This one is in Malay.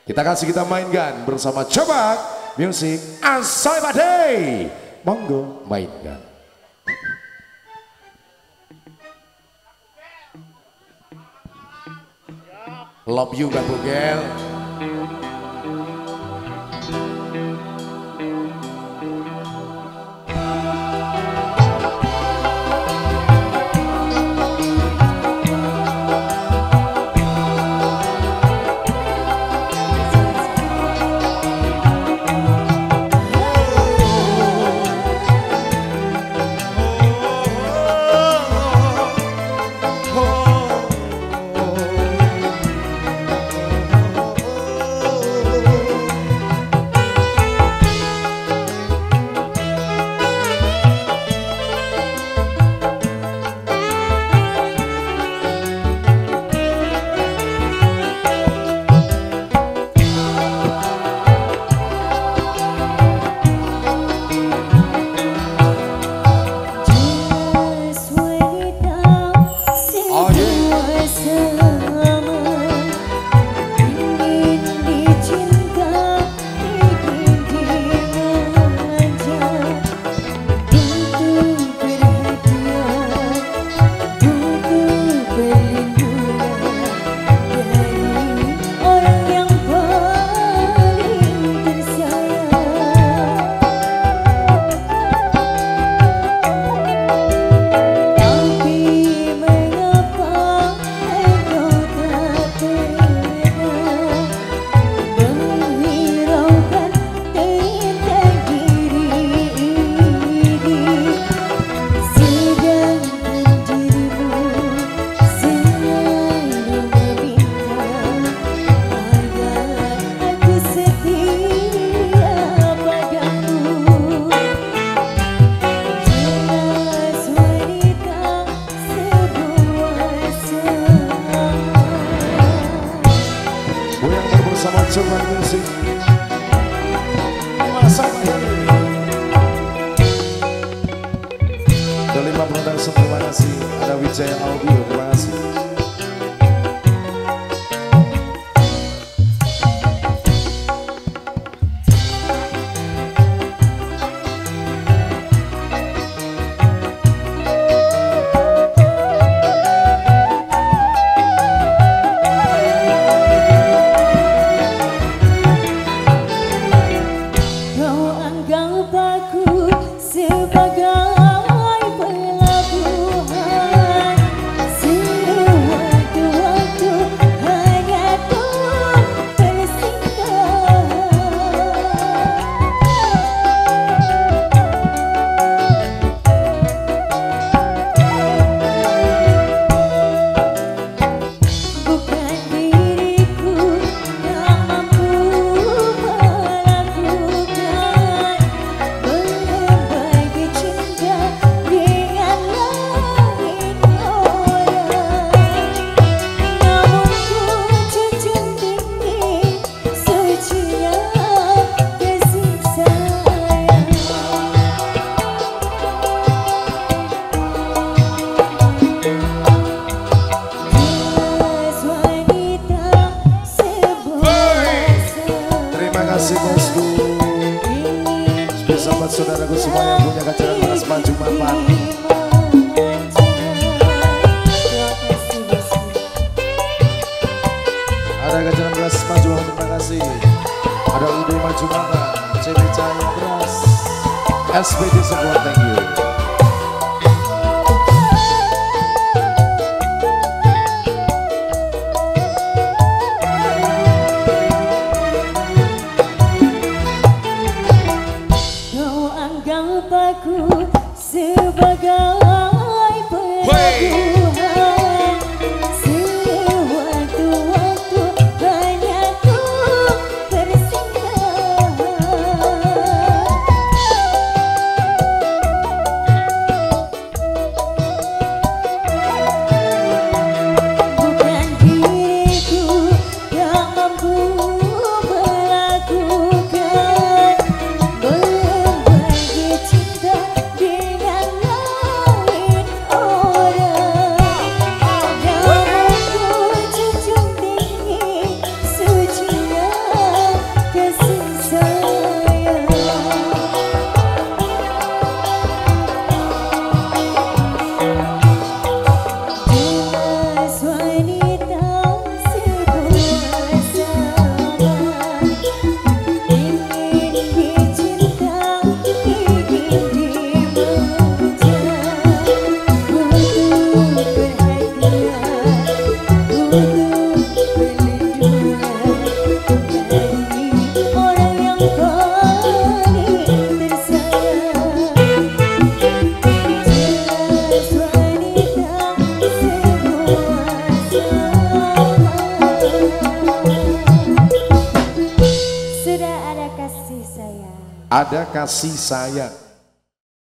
Kita mainkan bersama Coba Music Asai Badai. Monggo mainkan. Love you Kak Bugel. Bersama Coba Music masa ini ada 5 production, terima kasih. Ada Wijaya Audio, terima kasih. Sahabat saudaraku semua yang punya kacaran panas maju mapan. Ada kacaran beras maju mapan, terima kasih. Ada UD maju mapan, CB Cahaya Beras, SPD Support, thank you. Aku sebagai pelabuhan, sewaktu-waktu hanya ku tersinggah. ada kasih sayang.